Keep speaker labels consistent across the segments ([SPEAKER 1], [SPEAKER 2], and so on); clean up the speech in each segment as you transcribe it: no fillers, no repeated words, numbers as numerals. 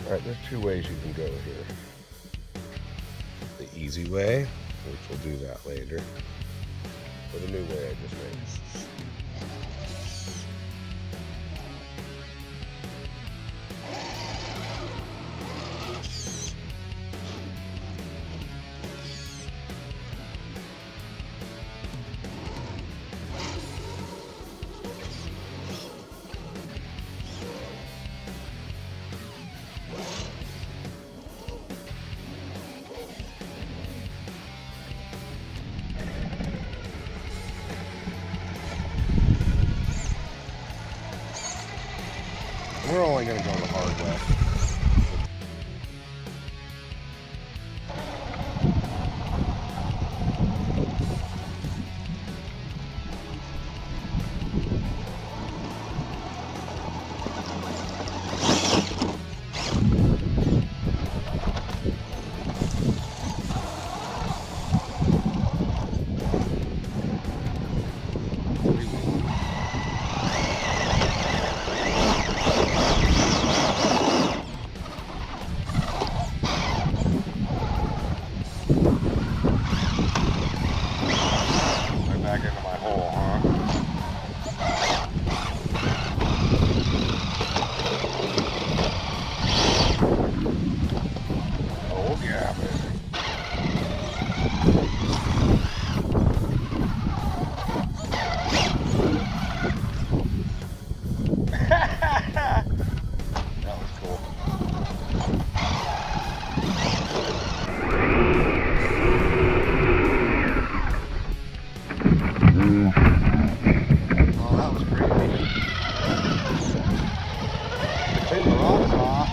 [SPEAKER 1] Alright, there's two ways you can go here. The easy way, which we'll do that later, or the new way I just made. We're only going to go the hard way. Back into my hole, huh? Oh yeah, baby. That was cool. Oh, that was crazy. Take the rocks off.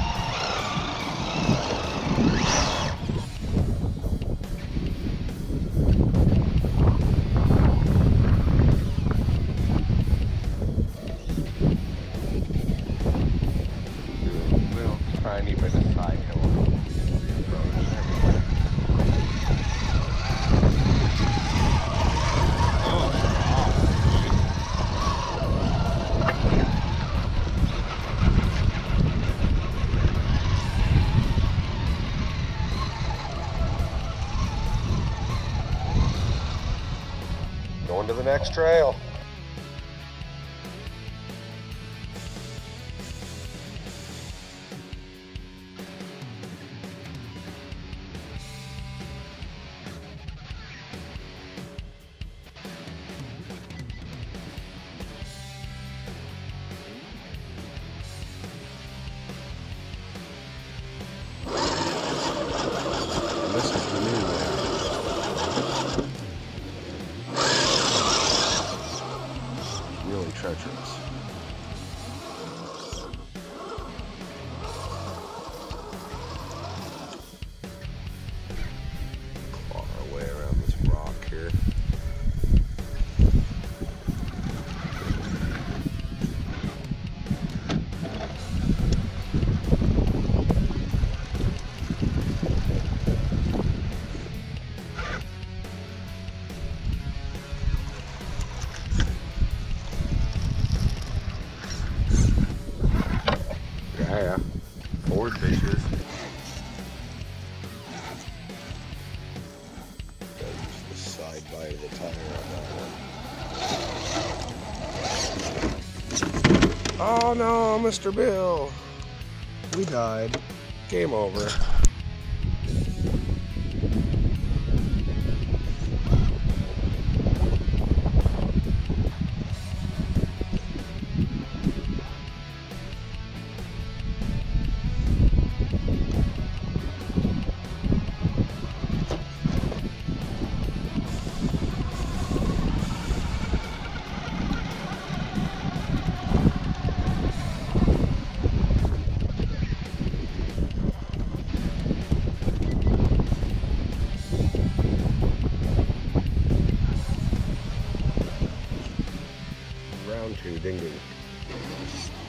[SPEAKER 1] We'll try and even a side hill. Going to the next trail. This is the new way. Really treacherous. Claw our way around this rock here. Yeah, forward fishes. Gotta use the side bite of the tire on that one. Oh no, Mr. Bill. We died. Game over. Round two, ding ding.